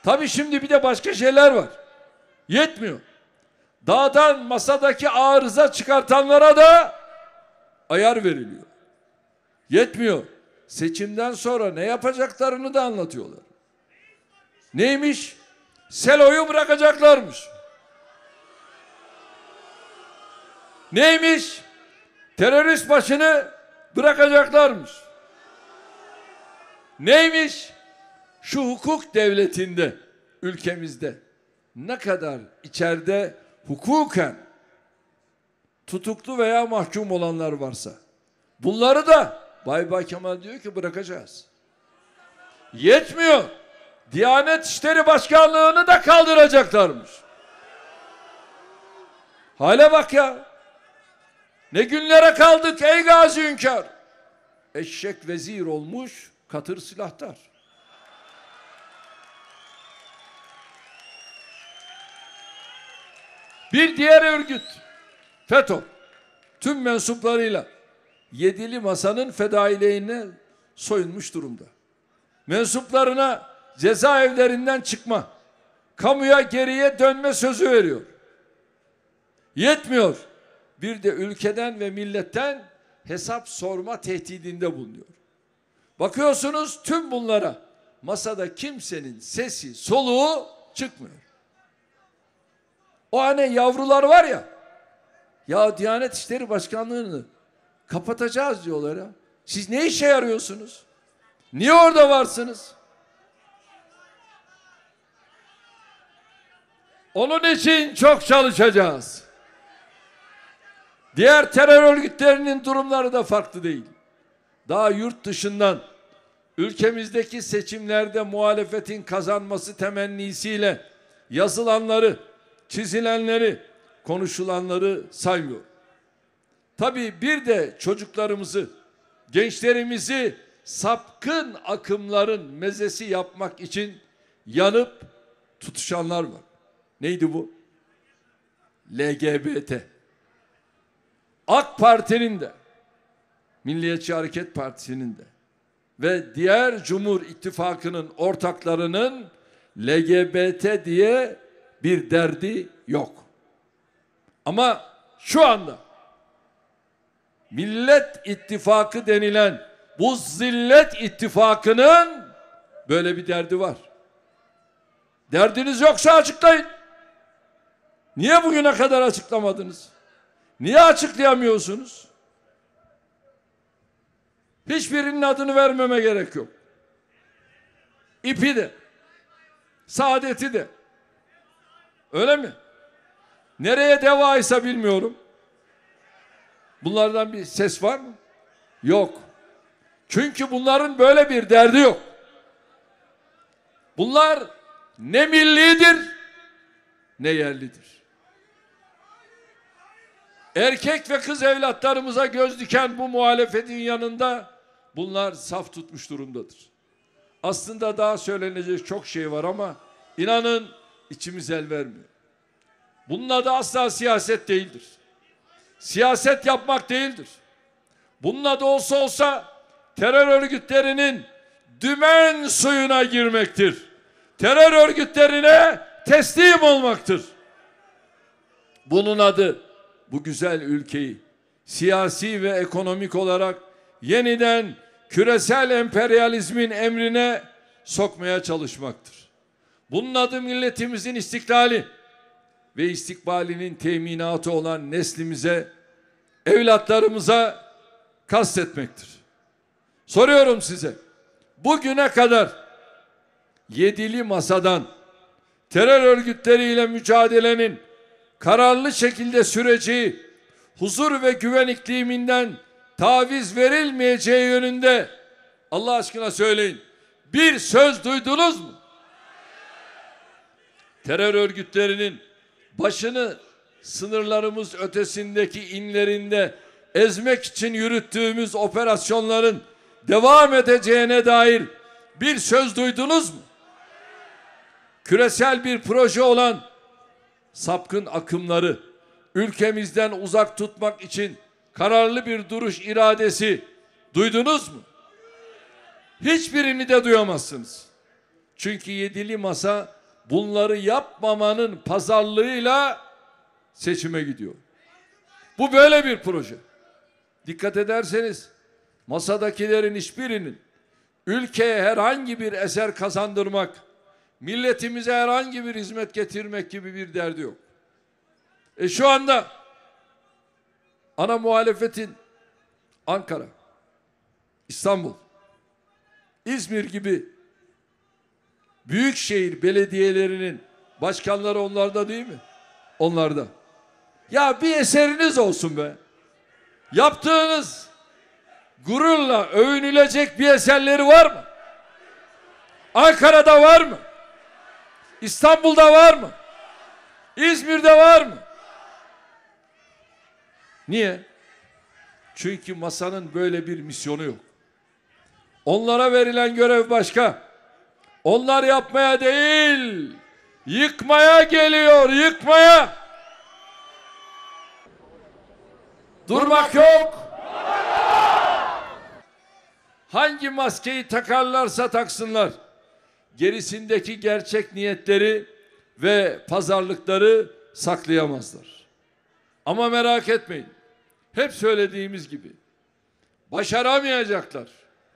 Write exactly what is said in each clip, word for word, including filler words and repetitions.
Tabii şimdi bir de başka şeyler var. Yetmiyor. Dağdan masadaki arıza çıkartanlara da ayar veriliyor. Yetmiyor. Seçimden sonra ne yapacaklarını da anlatıyorlar. Neymiş? Selo'yu bırakacaklarmış. Neymiş? Terörist başını bırakacaklarmış. Neymiş? Şu hukuk devletinde, ülkemizde ne kadar içeride hukuken tutuklu veya mahkum olanlar varsa bunları da Bay Bay Kemal diyor ki bırakacağız. Yetmiyor. Diyanet İşleri Başkanlığı'nı da kaldıracaklarmış. Hale bak ya. Ne günlere kaldık ey Gazi Hünkar. Eşek vezir olmuş, katır silahtar. Bir diğer örgüt FETÖ tüm mensuplarıyla yedili masanın fedailiğine soyunmuş durumda. Mensuplarına cezaevlerinden çıkma, kamuya geriye dönme sözü veriyor. Yetmiyor. Bir de ülkeden ve milletten hesap sorma tehdidinde bulunuyor. Bakıyorsunuz tüm bunlara masada kimsenin sesi soluğu çıkmıyor. O hani yavrular var ya, ya Diyanet İşleri Başkanlığı'nı kapatacağız diyorlar ya. Siz ne işe yarıyorsunuz? Niye orada varsınız? Onun için çok çalışacağız. Diğer terör örgütlerinin durumları da farklı değil. Daha yurt dışından ülkemizdeki seçimlerde muhalefetin kazanması temennisiyle yazılanları, çizilenleri, konuşulanları saymıyor. Tabii bir de çocuklarımızı, gençlerimizi sapkın akımların mezesi yapmak için yanıp tutuşanlar var. Neydi bu? L G B T. AK Parti'nin de, Milliyetçi Hareket Partisi'nin de ve diğer Cumhur İttifakı'nın ortaklarının L G B T diye bir derdi yok. Ama şu anda Millet İttifakı denilen bu zillet ittifakının böyle bir derdi var. Derdiniz yoksa açıklayın. Niye bugüne kadar açıklamadınız? Niye açıklayamıyorsunuz? Hiçbirinin adını vermeme gerek yok. İpi de, Saadet'i de. Öyle mi? Nereye devaysa bilmiyorum. Bunlardan bir ses var mı? Yok. Çünkü bunların böyle bir derdi yok. Bunlar ne millidir ne yerlidir. Erkek ve kız evlatlarımıza göz diken bu muhalefetin yanında bunlar saf tutmuş durumdadır. Aslında daha söylenecek çok şey var ama inanın içimiz el vermiyor. Bunun adı asla siyaset değildir. Siyaset yapmak değildir. Bunun adı olsa olsa terör örgütlerinin dümen suyuna girmektir. Terör örgütlerine teslim olmaktır. Bunun adı bu güzel ülkeyi siyasi ve ekonomik olarak yeniden küresel emperyalizmin emrine sokmaya çalışmaktır. Bunun adı milletimizin istiklali ve istikbalinin teminatı olan neslimize, evlatlarımıza kastetmektir. Soruyorum size, bugüne kadar yedili masadan terör örgütleriyle mücadelenin kararlı şekilde süreci, huzur ve güven ikliminden taviz verilmeyeceği yönünde Allah aşkına söyleyin, bir söz duydunuz mu? Terör örgütlerinin başını sınırlarımız ötesindeki inlerinde ezmek için yürüttüğümüz operasyonların devam edeceğine dair bir söz duydunuz mu? Küresel bir proje olan sapkın akımları ülkemizden uzak tutmak için kararlı bir duruş iradesi duydunuz mu? Hiçbirini de duyamazsınız. Çünkü yedili masa bunları yapmamanın pazarlığıyla seçime gidiyor. Bu böyle bir proje. Dikkat ederseniz masadakilerin hiçbirinin ülkeye herhangi bir eser kazandırmak, milletimize herhangi bir hizmet getirmek gibi bir derdi yok. E şu anda ana muhalefetin Ankara, İstanbul, İzmir gibi büyükşehir belediyelerinin başkanları onlarda değil mi? Onlarda. Ya bir eseriniz olsun be. Yaptığınız gururla övünülecek bir eserleri var mı? Ankara'da var mı? İstanbul'da var mı? İzmir'de var mı? Niye? Çünkü masanın böyle bir misyonu yok. Onlara verilen görev başka. Onlar yapmaya değil, yıkmaya geliyor, yıkmaya. Durmak yok. Hangi maskeyi takarlarsa taksınlar, gerisindeki gerçek niyetleri ve pazarlıkları saklayamazlar. Ama merak etmeyin, hep söylediğimiz gibi başaramayacaklar.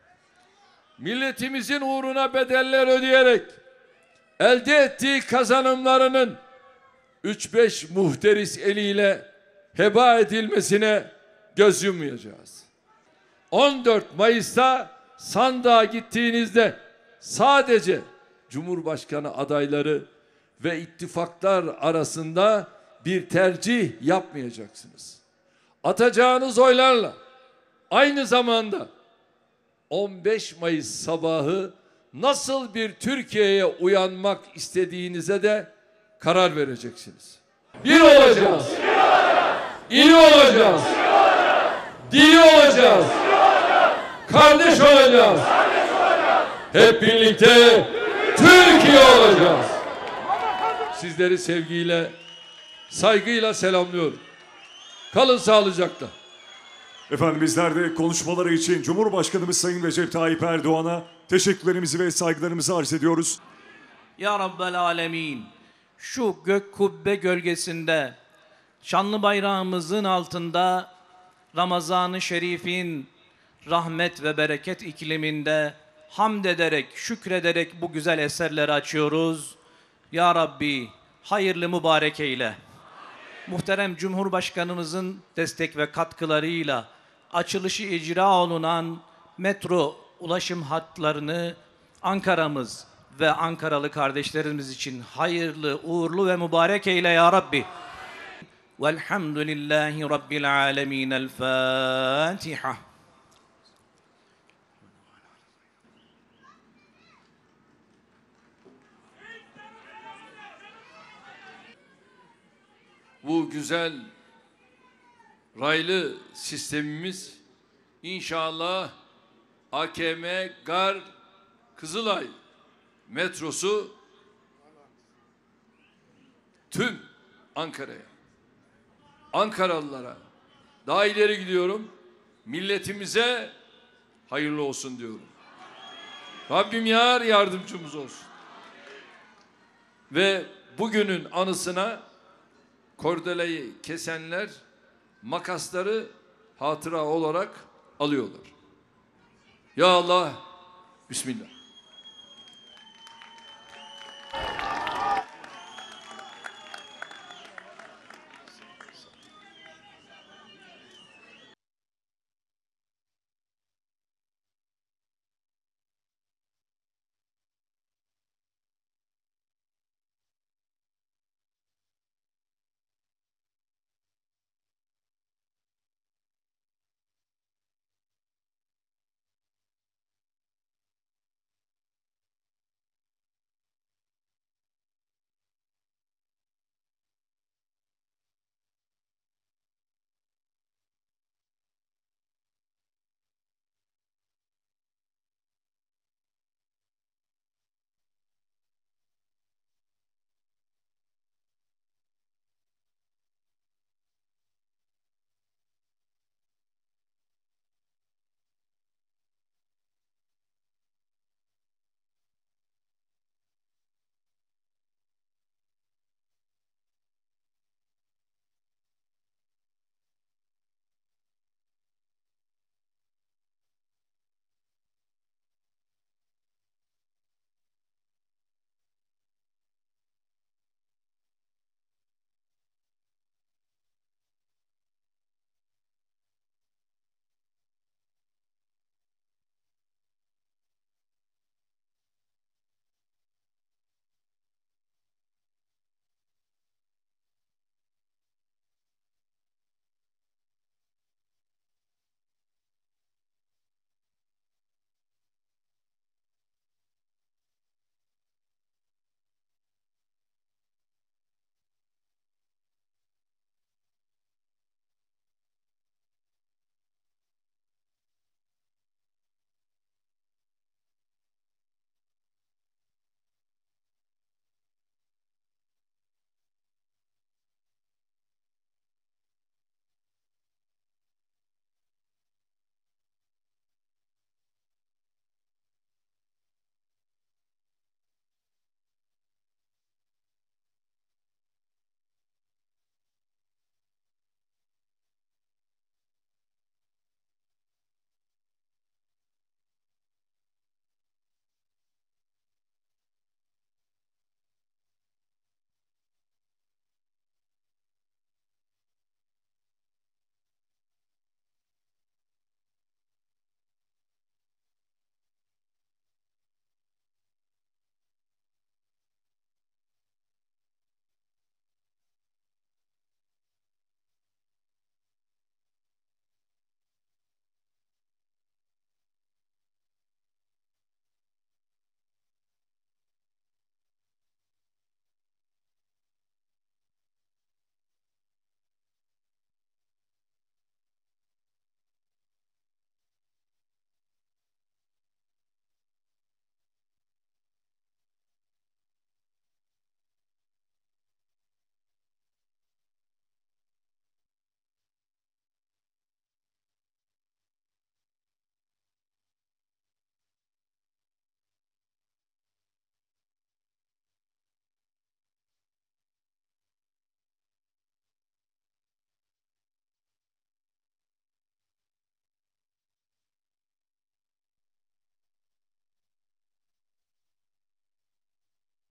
Milletimizin uğruna bedeller ödeyerek elde ettiği kazanımlarının üç beş muhteris eliyle heba edilmesine göz yummayacağız. on dört Mayıs'ta sandığa gittiğinizde sadece Cumhurbaşkanı adayları ve ittifaklar arasında bir tercih yapmayacaksınız. Atacağınız oylarla aynı zamanda on beş Mayıs sabahı nasıl bir Türkiye'ye uyanmak istediğinize de karar vereceksiniz. Bir olacağız. İyi olacağız. Diri olacağız. Kardeş olacağız. Hep birlikte Türkiye olacağız. Sizleri sevgiyle, saygıyla selamlıyorum. Kalın sağlıcakla. Efendim bizler de konuşmaları için Cumhurbaşkanımız Sayın Recep Tayyip Erdoğan'a teşekkürlerimizi ve saygılarımızı arz ediyoruz. Ya Rabbel Alemin, şu gök kubbe gölgesinde, şanlı bayrağımızın altında, Ramazan-ı Şerif'in rahmet ve bereket ikliminde hamd ederek, şükrederek bu güzel eserleri açıyoruz. Ya Rabbi, hayırlı mübarek eyle. Muhterem Cumhurbaşkanımızın destek ve katkılarıyla açılışı icra olunan metro ulaşım hatlarını Ankara'mız ve Ankaralı kardeşlerimiz için hayırlı, uğurlu ve mübarek eyle ya Rabbi. Velhamdülillahi Rabbil alemin. El Fatiha. Bu güzel raylı sistemimiz inşallah A K M, Gar, Kızılay metrosu tüm Ankara'ya, Ankaralılara, daha ileri gidiyorum, milletimize hayırlı olsun diyorum. Rabbim yar yardımcımız olsun. Ve bugünün anısına kordeleyi kesenler makasları hatıra olarak alıyorlar. Ya Allah, Bismillah.